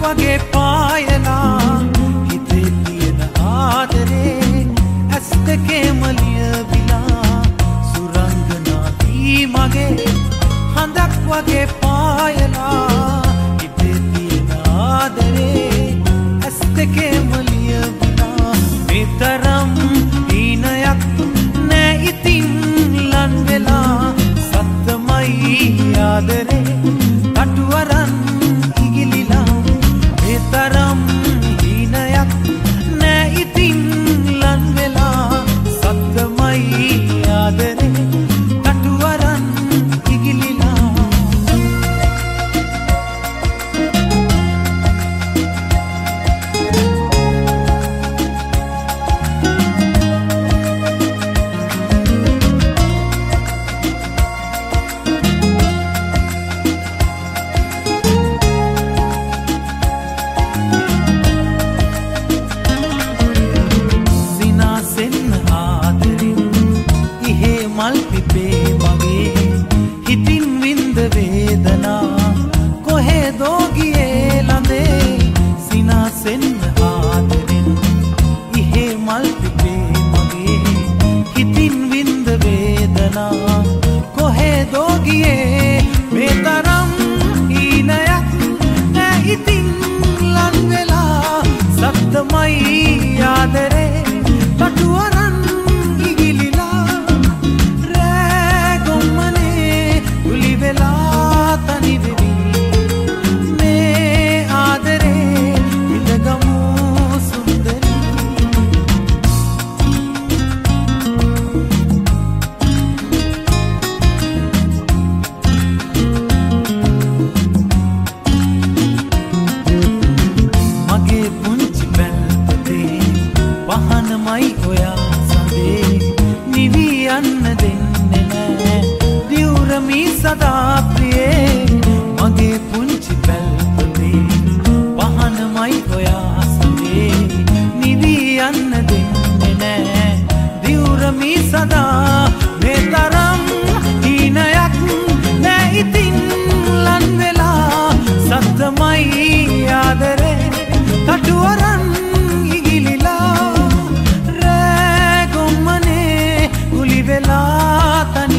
වගේ පායලා හිතේ තියෙන ආදරේ ඇස් දෙකේම ලියවිලා සුරංගනාදී මගේ හඳක් වගේ පායලා හිතේ තියෙන ආදරේ ඇස් දෙකේම ලියවිලා මේ තරම් දීනයක් නෑ ඉතින් ලන් වෙලා සත්තමයි ආදරේ කටුවරන් ඉගිලිලා මේ තරම් දීනයක් නෑ ඉතින් ලන් වෙලා සත්තමයි ආදරේ කටුවරන් ඉගිලිලා මල් පිපේ මගේ හිතින් විඳ වේදනා කොහෙදෝ ගියේ ළඟේ සිනාසෙන් ආදරෙන් ඉහේ මල් පිපේ මගේ හිතින් විඳ වේදනා කොහෙදෝ ගියේ මේ තරම් හීනයක් නෑ ඉතින් ලන් වෙලා සත්තමයි ආදරේ කටුවරන් පහනමයි ඔයා සඳේ නිවි යන්න දෙන්නේ නෑ දිවුරමි සදා ප්‍රියේ මගේ පුංචි පැල්පතේ පහනමයි ඔයා සඳේ නිවි යන්න දෙන්නේ නෑ දිවුරමි සදා මේ තරම් හීනයක් නෑ ඉතින් ලන් වෙලා සත්තමයි ආදරේ කටුවරන් ඉගිලිලා වෙලා තනි